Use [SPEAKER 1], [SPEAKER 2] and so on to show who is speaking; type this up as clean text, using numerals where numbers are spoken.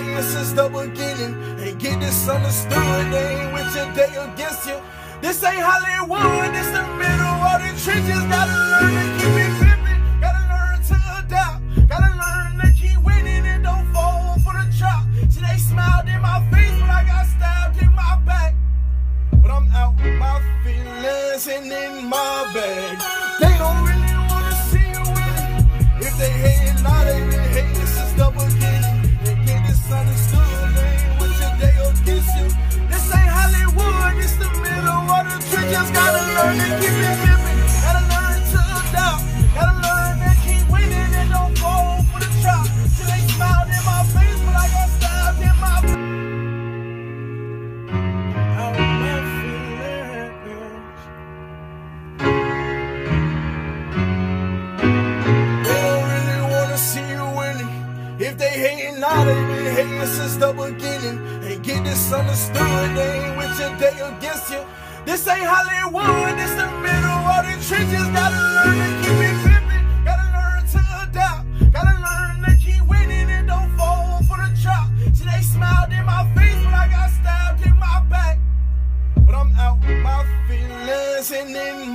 [SPEAKER 1] hating since the beginning. Ain't get this understood, they ain't with you, they against you. This ain't Hollywood, this the middle of the trenches. Gotta learn to keep it pimpin', gotta learn to adapt, gotta learn to keep winning and don't fall for the trap. See, they smiled in my face, but I got stabbed in my back. But I'm out with my feelings and in my bag. They don't really wanna see you winning. If they hating, now they been hating since the beginning. They get this understood, they ain't with you, they against you. This ain't Hollywood, this the middle of the trenches. Gotta learn to keep it pimpin', gotta learn to adapt, gotta learn to keep winning and don't fall for the trap. See, they smiled in my face, but I got stabbed in my back. Out with my feelings. They don't really wanna see you winning. If they hating, now they been hating since the beginning. Ain't get this understood, they ain't with you, they against you. This ain't Hollywood, this the middle of the trenches. Gotta learn to keep it pimpin', gotta learn to adapt, gotta learn to keep winning and don't fall for the trap. See, they smiled in my face, but I got stabbed in my back. But I'm out with my feelings and in